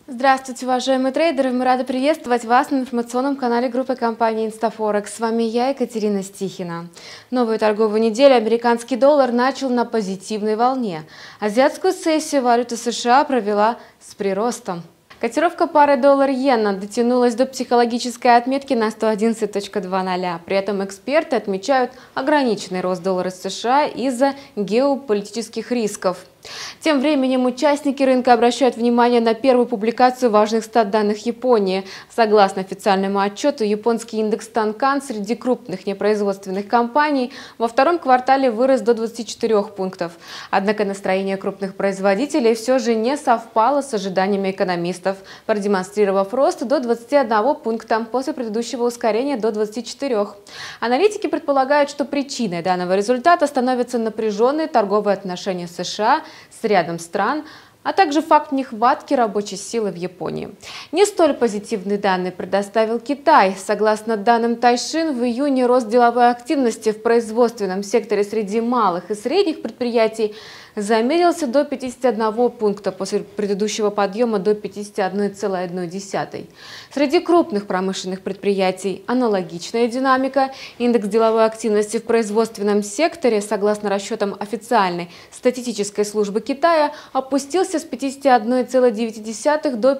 Здравствуйте, уважаемые трейдеры! Мы рады приветствовать вас на информационном канале группы компании InstaForex. С вами я, Екатерина Стихина. Новую торговую неделю американский доллар начал на позитивной волне. Азиатскую сессию валюта США провела с приростом. Котировка пары доллар-иена дотянулась до психологической отметки на 111.20. При этом эксперты отмечают ограниченный рост доллара США из-за геополитических рисков. Тем временем участники рынка обращают внимание на первую публикацию важных стат-данных Японии. Согласно официальному отчету, японский индекс Танкан среди крупных непроизводственных компаний во втором квартале вырос до 24 пунктов. Однако настроение крупных производителей все же не совпало с ожиданиями экономистов, продемонстрировав рост до 21 пункта после предыдущего ускорения до 24. Аналитики предполагают, что причиной данного результата становятся напряженные торговые отношения США с рядом стран, а также факт нехватки рабочей силы в Японии. Не столь позитивные данные предоставил Китай. Согласно данным Тайшин, в июне рост деловой активности в производственном секторе среди малых и средних предприятий замедлился до 51 пункта после предыдущего подъема до 51,1. Среди крупных промышленных предприятий аналогичная динамика. Индекс деловой активности в производственном секторе, согласно расчетам официальной статистической службы Китая, опустился с 51,9 до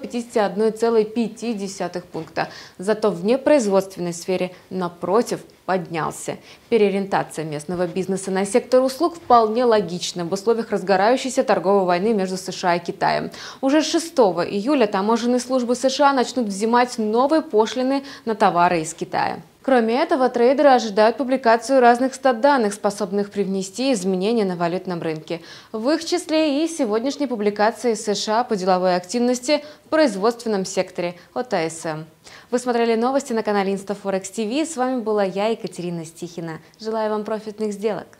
51,5 пункта. Зато в непроизводственной сфере, напротив, поднялся. Переориентация местного бизнеса на сектор услуг вполне логична в условиях разгорающейся торговой войны между США и Китаем. Уже 6 июля таможенные службы США начнут взимать новые пошлины на товары из Китая. Кроме этого, трейдеры ожидают публикацию разных стат-данных, способных привнести изменения на валютном рынке. В их числе и сегодняшней публикации США по деловой активности в производственном секторе от АСМ. Вы смотрели новости на канале InstaForex TV. С вами была я, Екатерина Стихина. Желаю вам профитных сделок.